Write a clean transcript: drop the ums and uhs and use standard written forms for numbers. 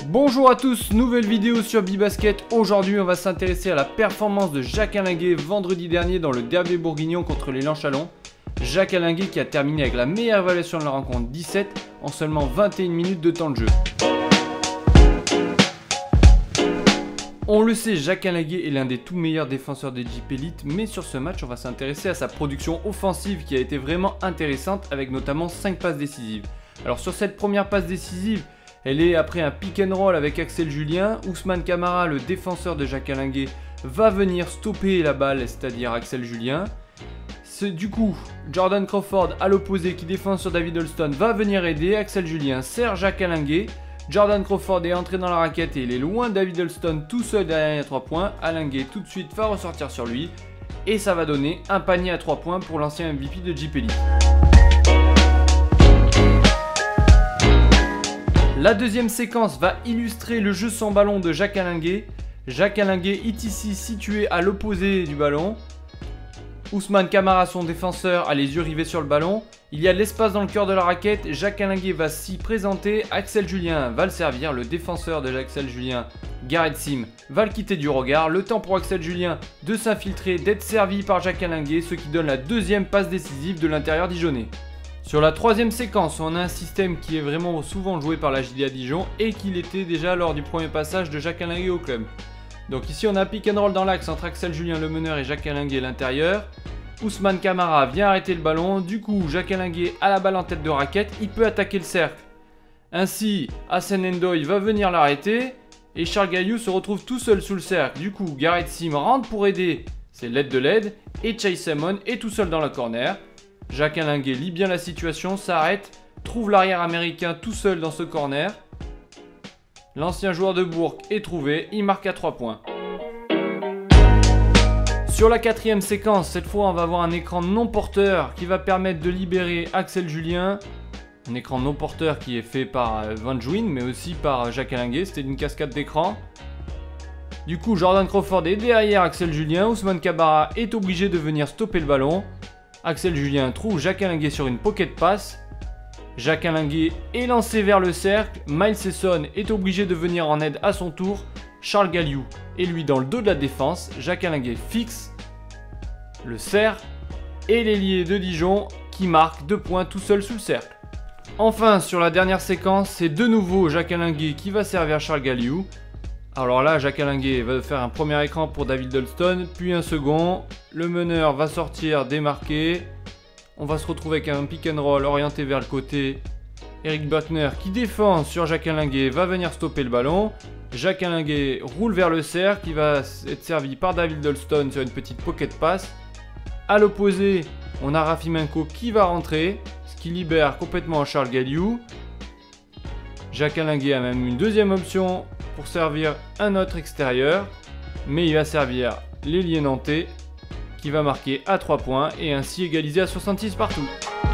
Bonjour à tous, nouvelle vidéo sur Bibasket. Aujourd'hui on va s'intéresser à la performance de Jacques Allinguet vendredi dernier dans le derby bourguignon contre l'élan Chalon. Jacques Allinguet qui a terminé avec la meilleure évaluation de la rencontre, 17 en seulement 21 minutes de temps de jeu. On le sait, Jacques Allinguet est l'un des tout meilleurs défenseurs de JP Elite, mais sur ce match on va s'intéresser à sa production offensive qui a été vraiment intéressante avec notamment 5 passes décisives. Alors sur cette première passe décisive, elle est après un pick and roll avec Axel Julien. Ousmane Camara, le défenseur de Jacques Allinguet, va venir stopper la balle, c'est-à-dire Axel Julien. Du coup, Jordan Crawford à l'opposé qui défend sur David Holston va venir aider. Axel Julien sert Jacques Allinguet. Jordan Crawford est entré dans la raquette et il est loin de David Holston tout seul derrière les 3 points. Allinguet tout de suite va ressortir sur lui et ça va donner un panier à 3 points pour l'ancien MVP de JP Elite. La deuxième séquence va illustrer le jeu sans ballon de Jacques Allinguet. Jacques Allinguet est ici situé à l'opposé du ballon. Ousmane Camara, son défenseur, a les yeux rivés sur le ballon. Il y a de l'espace dans le cœur de la raquette. Jacques Allinguet va s'y présenter. Axel Julien va le servir. Le défenseur de Axel Julien, Gareth Sim, va le quitter du regard. Le temps pour Axel Julien de s'infiltrer, d'être servi par Jacques Allinguet, ce qui donne la deuxième passe décisive de l'intérieur dijonnais. Sur la troisième séquence, on a un système qui est vraiment souvent joué par la JDA Dijon et qui l'était déjà lors du premier passage de Jacques Allinguet au club. Donc ici on a un pick and roll dans l'axe entre Axel Julien le meneur et Jacques Allinguet l'intérieur. Ousmane Camara vient arrêter le ballon, du coup Jacques Allinguet a la balle en tête de raquette, il peut attaquer le cercle. Ainsi, Hassan Ndoye va venir l'arrêter et Charles Galiou se retrouve tout seul sous le cercle. Du coup, Gareth Sim rentre pour aider, c'est l'aide de l'aide, et Chase Simon est tout seul dans le corner. Jacques Allinguet lit bien la situation, s'arrête, trouve l'arrière américain tout seul dans ce corner. L'ancien joueur de Bourg est trouvé, il marque à 3 points. Sur la quatrième séquence, cette fois on va avoir un écran non porteur qui va permettre de libérer Axel Julien. Un écran non porteur qui est fait par Van Jouin mais aussi par Jacques Allinguet, c'était une cascade d'écran. Du coup Jordan Crawford est derrière Axel Julien, Ousmane Camara est obligé de venir stopper le ballon. Axel Julien trouve Jacques Allinguet sur une pocket pass. Jacques Allinguet est lancé vers le cercle. Miles Esson est obligé de venir en aide à son tour. Charles Galiou est lui dans le dos de la défense. Jacques Allinguet fixe, le serre et l'ailier de Dijon qui marque 2 points tout seul sous le cercle. Enfin, sur la dernière séquence, c'est de nouveau Jacques Allinguet qui va servir Charles Galiou. Alors là, Jacques Allinguet va faire un premier écran pour David Holston, puis un second. Le meneur va sortir démarqué. On va se retrouver avec un pick and roll orienté vers le côté. Eric Buckner qui défend sur Jacques Allinguet va venir stopper le ballon. Jacques Allinguet roule vers le cercle, qui va être servi par David Holston sur une petite pocket pass. A l'opposé, on a Rafimenko qui va rentrer, ce qui libère complètement Charles Galiou. Jacques Allinguet a même une deuxième option pour servir un autre extérieur, mais il va servir l'ailier nantais qui va marquer à 3 points et ainsi égaliser à 66 partout.